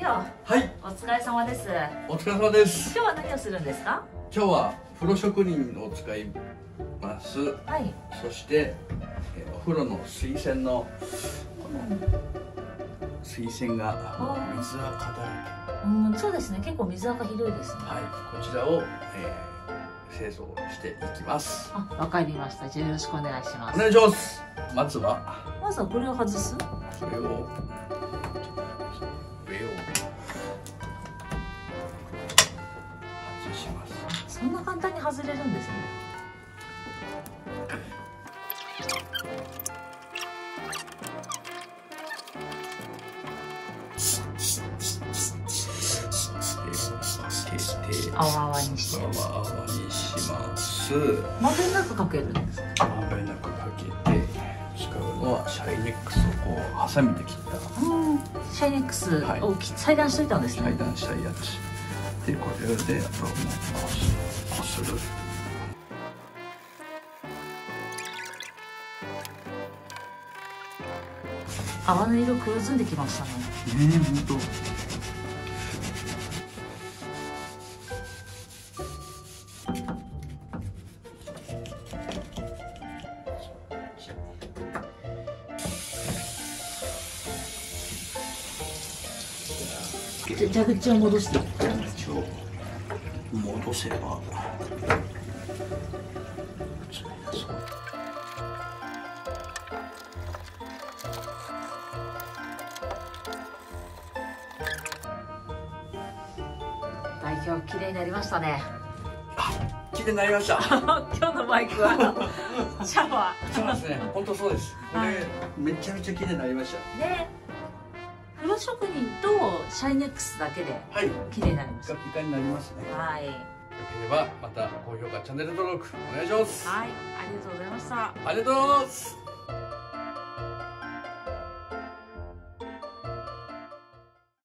長、 はい、 お疲れ様です。 お疲れ様です。 今日は何をするんですか？ 今日は風呂職人を使います。 はい。 そして、お風呂の水栓のこの水栓が水垢だらけ。 そうですね。結構水垢ひどいですね。 はい、こちらを、清掃していきます。 あ、わかりました。じゃあよろしくお願いします。 お願いします。まずはこれを外す。 これを上を外します。 そんな簡単に外れるんですね。泡々にして泡々にします。 まんべんなくかけるんですか？ まんべんなくかけて使うのはシャイネックスをこうハサミで切った。 シャイネックスを裁断しといたんですね。 裁断したやつで、これでこする。 泡の色黒ずんできましたね。 本当。 蛇口を戻して。 蛇口を戻せば。 代表綺麗になりましたね。 あ、綺麗になりました。 今日のマイクはシャワー。 そうですね。本当そうです。これめちゃめちゃ綺麗になりました。 ね。風呂職人とシャイネックスだけで綺麗になりました。 ピカピカになりますね。 はい。 よければまた高評価、チャンネル登録お願いします。 はい、ありがとうございました。 ありがとうございます。